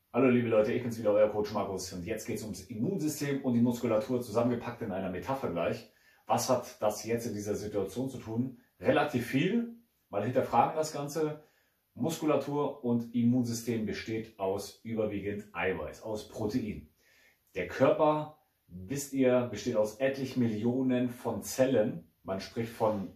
Hallo liebe Leute, ich bin's wieder, euer Coach Markus, und jetzt geht es ums Immunsystem und die Muskulatur zusammengepackt in einer Metapher gleich. Was hat das jetzt in dieser Situation zu tun? Relativ viel, weil hinterfragen das Ganze. Muskulatur und Immunsystem besteht aus überwiegend Eiweiß, aus Protein. Der Körper, wisst ihr, besteht aus etlich Millionen von Zellen. Man spricht von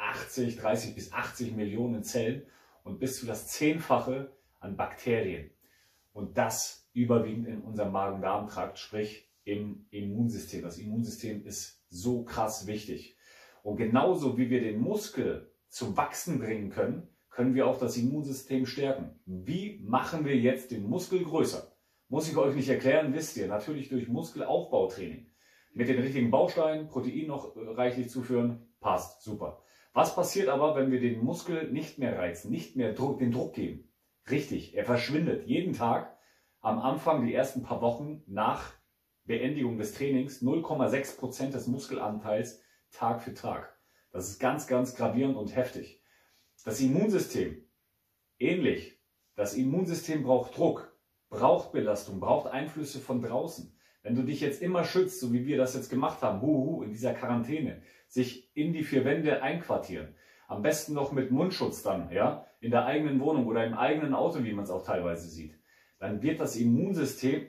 30 bis 80 Millionen Zellen und bis zu das Zehnfache an Bakterien. Und das überwiegend in unserem Magen-Darm-Trakt, sprich im Immunsystem. Das Immunsystem ist so krass wichtig. Und genauso wie wir den Muskel zum Wachsen bringen können, können wir auch das Immunsystem stärken. Wie machen wir jetzt den Muskel größer? Muss ich euch nicht erklären, wisst ihr. Natürlich durch Muskelaufbautraining. Mit den richtigen Bausteinen, Protein noch reichlich zuführen, passt, super. Was passiert aber, wenn wir den Muskel nicht mehr reizen, nicht mehr den Druck geben? Richtig, er verschwindet jeden Tag am Anfang, die ersten paar Wochen nach Beendigung des Trainings, 0,6% des Muskelanteils Tag für Tag. Das ist ganz, ganz gravierend und heftig. Das Immunsystem, ähnlich. Das Immunsystem braucht Druck, braucht Belastung, braucht Einflüsse von draußen. Wenn du dich jetzt immer schützt, so wie wir das jetzt gemacht haben, in dieser Quarantäne, sich in die vier Wände einquartieren, am besten noch mit Mundschutz dann, ja, in der eigenen Wohnung oder im eigenen Auto, wie man es auch teilweise sieht, dann wird das Immunsystem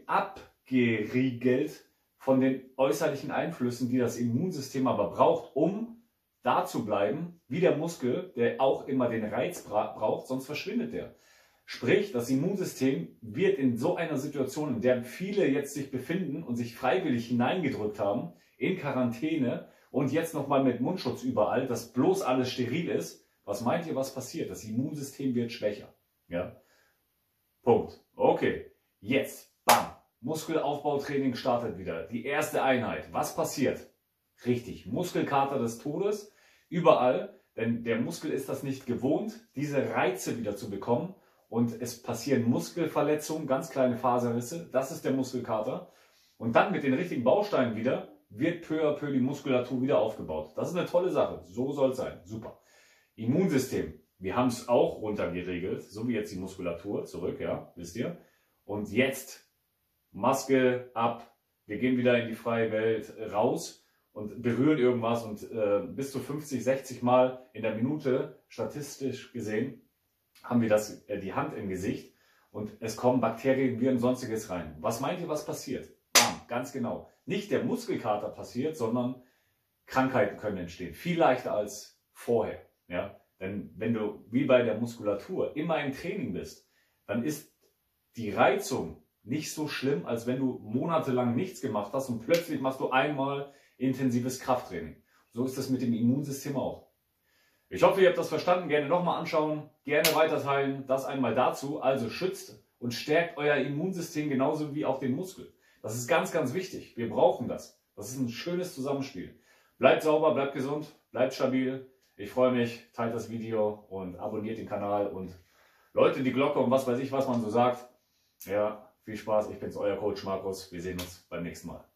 abgeriegelt von den äußerlichen Einflüssen, die das Immunsystem aber braucht, um da zu bleiben, wie der Muskel, der auch immer den Reiz braucht, sonst verschwindet der. Sprich, das Immunsystem wird in so einer Situation, in der viele jetzt sich befinden und sich freiwillig hineingedrückt haben, in Quarantäne und jetzt nochmal mit Mundschutz überall, dass bloß alles steril ist, was meint ihr, was passiert? Das Immunsystem wird schwächer. Ja? Punkt. Okay, jetzt, bam, Muskelaufbautraining startet wieder. Die erste Einheit. Was passiert? Richtig, Muskelkater des Todes, überall, denn der Muskel ist das nicht gewohnt, diese Reize wieder zu bekommen. Und es passieren Muskelverletzungen, ganz kleine Faserrisse, das ist der Muskelkater. Und dann mit den richtigen Bausteinen wieder, wird peu à peu die Muskulatur wieder aufgebaut. Das ist eine tolle Sache, so soll es sein, super. Immunsystem, wir haben es auch runtergeregelt, so wie jetzt die Muskulatur, zurück, ja, wisst ihr. Und jetzt, Maske ab, wir gehen wieder in die freie Welt raus und berühren irgendwas und bis zu 50, 60 Mal in der Minute, statistisch gesehen, haben wir die Hand im Gesicht und es kommen Bakterien, Viren, sonstiges rein. Was meint ihr, was passiert? Bam, ganz genau. Nicht der Muskelkater passiert, sondern Krankheiten können entstehen. Viel leichter als vorher. Ja? Denn wenn du, wie bei der Muskulatur, immer im Training bist, dann ist die Reizung nicht so schlimm, als wenn du monatelang nichts gemacht hast und plötzlich machst du einmal intensives Krafttraining. So ist es mit dem Immunsystem auch. Ich hoffe, ihr habt das verstanden. Gerne nochmal anschauen, gerne weiterteilen. Das einmal dazu. Also schützt und stärkt euer Immunsystem genauso wie auch den Muskel. Das ist ganz, ganz wichtig. Wir brauchen das. Das ist ein schönes Zusammenspiel. Bleibt sauber, bleibt gesund, bleibt stabil. Ich freue mich, teilt das Video und abonniert den Kanal und läutet die Glocke und was weiß ich, was man so sagt. Ja, viel Spaß. Ich bin's, euer Coach Markus. Wir sehen uns beim nächsten Mal.